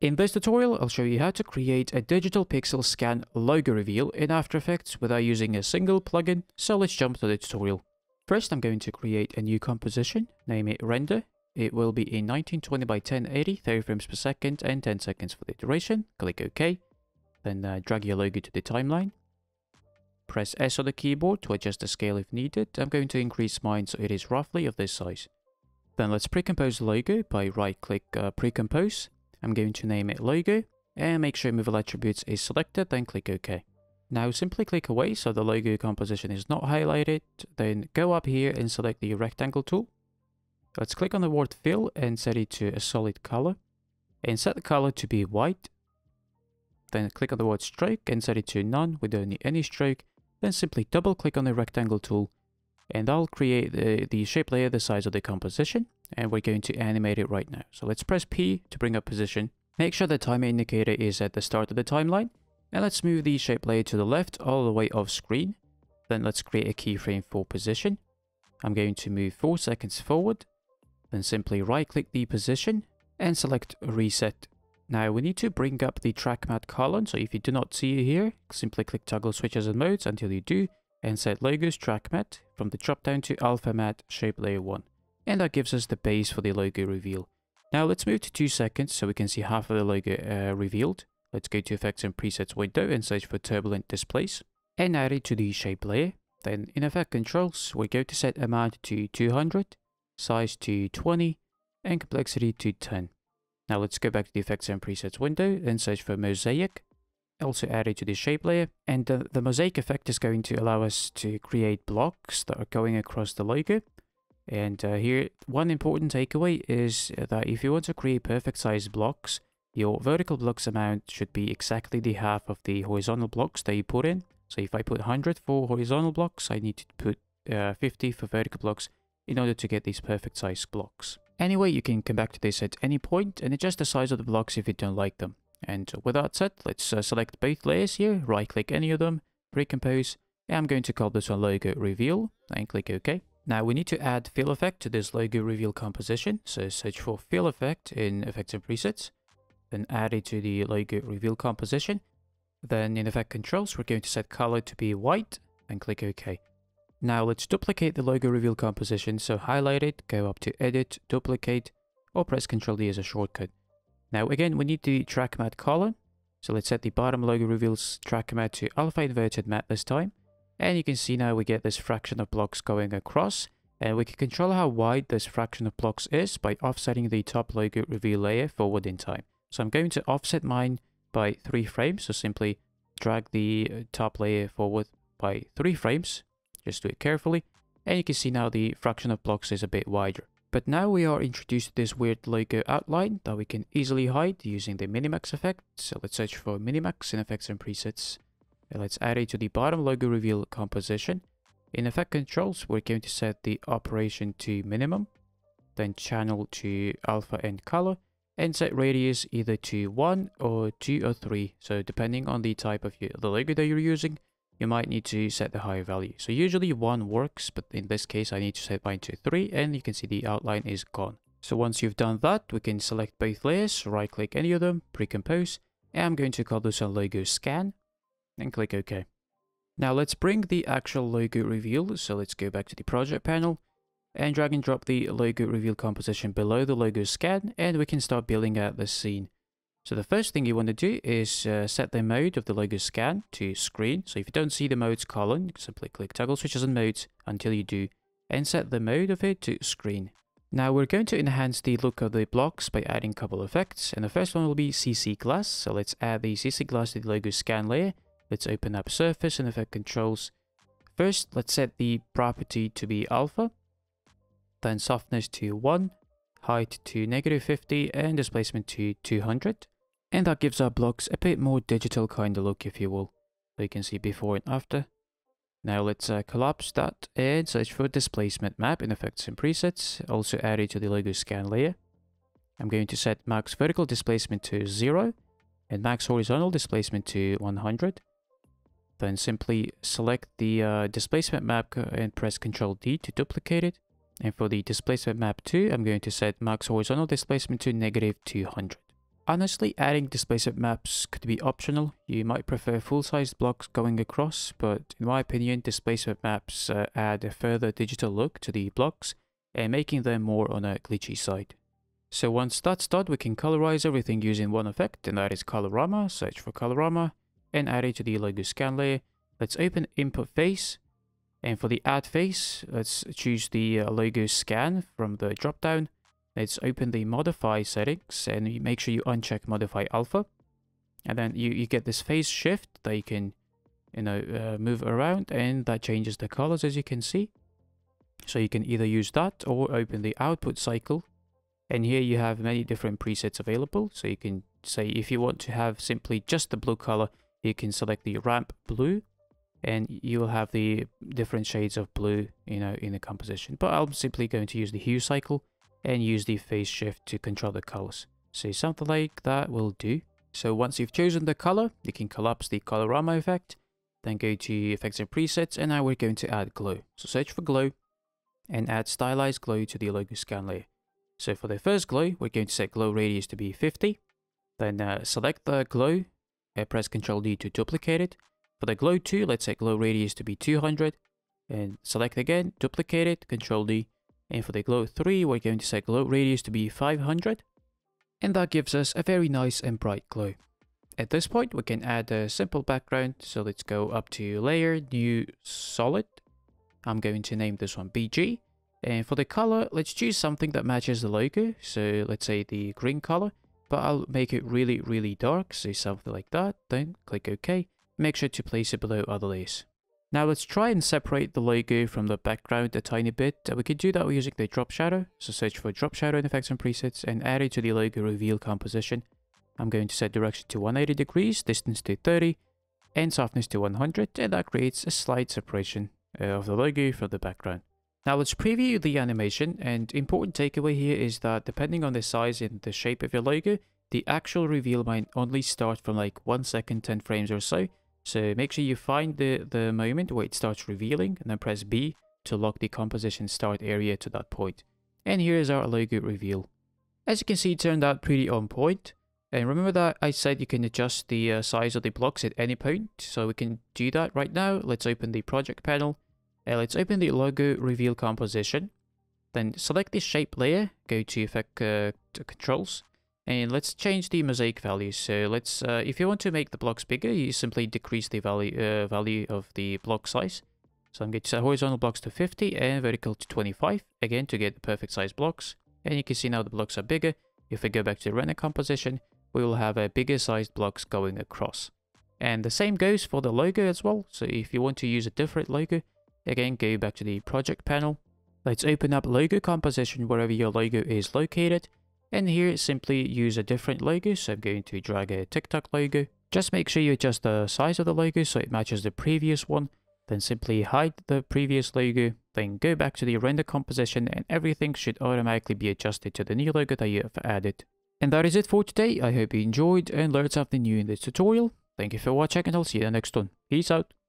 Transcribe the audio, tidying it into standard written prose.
In this tutorial, I'll show you how to create a digital pixel scan logo reveal in After Effects without using a single plugin, so let's jump to the tutorial. First, I'm going to create a new composition, name it render. It will be in 1920 by 1080, 30 frames per second and 10 seconds for the duration. Click OK. Then drag your logo to the timeline. Press S on the keyboard to adjust the scale if needed. I'm going to increase mine so it is roughly of this size. Then let's pre-compose the logo by right-click pre-compose. I'm going to name it logo and make sure movable attributes is selected, then click OK. Now simply click away so the logo composition is not highlighted. Then go up here and select the rectangle tool. Let's click on the word fill and set it to a solid color. And set the color to be white. Then click on the word stroke and set it to none. We don't need any stroke. Then simply double click on the rectangle tool. And I'll create the shape layer the size of the composition. And we're going to animate it right now. So let's press P to bring up position. Make sure the timer indicator is at the start of the timeline. And let's move the shape layer to the left all the way off screen. Then let's create a keyframe for position. I'm going to move 4 seconds forward. Then simply right click the position and select reset. Now we need to bring up the track matte column. So if you do not see it here, simply click toggle switches and modes until you do. And set logos track matte from the drop down to alpha matte shape layer 1. And that gives us the base for the logo reveal. Now let's move to 2 seconds so we can see half of the logo revealed. Let's go to Effects and Presets window and search for Turbulent Displays. And add it to the shape layer. Then in Effect Controls, we go to set amount to 200, size to 20, and complexity to 10. Now let's go back to the Effects and Presets window and search for Mosaic. Also add it to the shape layer, and the mosaic effect is going to allow us to create blocks that are going across the logo. And here, one important takeaway is that if you want to create perfect size blocks, your vertical blocks amount should be exactly the half of the horizontal blocks that you put in. So if I put 100 for horizontal blocks, I need to put 50 for vertical blocks in order to get these perfect size blocks. Anyway, you can come back to this at any point and adjust the size of the blocks if you don't like them. And with that said, let's select both layers here, right click any of them, pre-compose, and I'm going to call this one logo reveal, and click OK. Now we need to add fill effect to this logo reveal composition, so search for fill effect in Effects and Presets, then add it to the logo reveal composition. Then in Effect Controls, we're going to set color to be white, and click OK. Now let's duplicate the logo reveal composition, so highlight it, go up to Edit, Duplicate, or press Ctrl D as a shortcut. Now again, we need the track matte color. So let's set the bottom logo reveals track matte to alpha inverted matte this time. And you can see now we get this fraction of blocks going across. And we can control how wide this fraction of blocks is by offsetting the top logo reveal layer forward in time. So I'm going to offset mine by 3 frames. So simply drag the top layer forward by 3 frames. Just do it carefully. And you can see now the fraction of blocks is a bit wider. But now we are introduced to this weird logo outline that we can easily hide using the Minimax effect. So let's search for Minimax in Effects and Presets. And let's add it to the bottom logo reveal composition. In Effect Controls, we're going to set the operation to minimum, then channel to alpha and color, and set radius either to 1 or 2 or 3. So depending on the type of the logo that you're using, you might need to set the higher value. So usually 1 works, but in this case I need to set mine to 3, and you can see the outline is gone. So once you've done that, we can select both layers, right click any of them, pre-compose, and I'm going to call this a logo scan, and click OK. Now let's bring the actual logo reveal, so let's go back to the project panel, and drag and drop the logo reveal composition below the logo scan, and we can start building out the scene. So the first thing you want to do is set the mode of the logo scan to screen. So if you don't see the modes column, simply click toggle switches and modes until you do, and set the mode of it to screen. Now we're going to enhance the look of the blocks by adding a couple of effects, and the first one will be CC glass. So let's add the CC glass to the logo scan layer. Let's open up surface and Effect Controls. First, let's set the property to be alpha, then softness to 1, height to -50, and displacement to 200. And that gives our blocks a bit more digital kind of look, if you will. So you can see before and after. Now let's collapse that and search for displacement map in Effects and Presets. Also add it to the logo scan layer. I'm going to set max vertical displacement to 0 and max horizontal displacement to 100. Then simply select the displacement map and press Ctrl D to duplicate it. And for the displacement map 2, I'm going to set max horizontal displacement to -200. Honestly, adding displacement maps could be optional. You might prefer full-sized blocks going across, but in my opinion, displacement maps add a further digital look to the blocks and making them more on a glitchy side. So once that's done, we can colorize everything using one effect, and that is Colorama. Search for Colorama and add it to the logo scan layer. Let's open input face, and for the add face, let's choose the logo scan from the dropdown. Let's open the modify settings and you make sure you uncheck modify alpha, and then you get this phase shift that you can move around, and that changes the colors as you can see. So you can either use that or open the output cycle, and here you have many different presets available. So you can say if you want to have simply just the blue color, you can select the ramp blue and you will have the different shades of blue in the composition. But I'm simply going to use the hue cycle and use the phase shift to control the colors. So something like that will do. So once you've chosen the color, you can collapse the colorama effect, then go to effects and presets, and now we're going to add glow. So search for glow and add stylized glow to the logo scan layer. So for the first glow, we're going to set glow radius to be 50. Then select the glow, press Ctrl D to duplicate it. For the glow 2, let's set glow radius to be 200. And select again, duplicate it, Ctrl D. And for the glow 3, we're going to set glow radius to be 500. And that gives us a very nice and bright glow. At this point, we can add a simple background. So let's go up to Layer, New Solid. I'm going to name this one BG. And for the color, let's choose something that matches the logo. So let's say the green color, but I'll make it really, really dark. So something like that. Then click OK. Make sure to place it below other layers. Now let's try and separate the logo from the background a tiny bit. We could do that using the drop shadow. So search for drop shadow in effects and presets and add it to the logo reveal composition. I'm going to set direction to 180 degrees, distance to 30, and softness to 100, and that creates a slight separation of the logo from the background. Now let's preview the animation, and important takeaway here is that depending on the size and the shape of your logo, the actual reveal might only start from like 1 second, 10 frames or so. So make sure you find the moment where it starts revealing, and then press B to lock the composition start area to that point. And here is our logo reveal. As you can see, it turned out pretty on point. And remember that I said you can adjust the size of the blocks at any point. So we can do that right now. Let's open the project panel. Let's open the logo reveal composition. Then select the shape layer, go to effect controls, and let's change the mosaic value. So let's, if you want to make the blocks bigger, you simply decrease the value of the block size. So I'm going to set horizontal blocks to 50 and vertical to 25, again to get the perfect size blocks. And you can see now the blocks are bigger. If we go back to the render composition, we will have a bigger sized blocks going across. And the same goes for the logo as well. So if you want to use a different logo, again, go back to the project panel. Let's open up logo composition wherever your logo is located. And here, simply use a different logo. So I'm going to drag a TikTok logo. Just make sure you adjust the size of the logo so it matches the previous one. Then simply hide the previous logo. Then go back to the render composition and everything should automatically be adjusted to the new logo that you have added. And that is it for today. I hope you enjoyed and learned something new in this tutorial. Thank you for watching, and I'll see you in the next one. Peace out.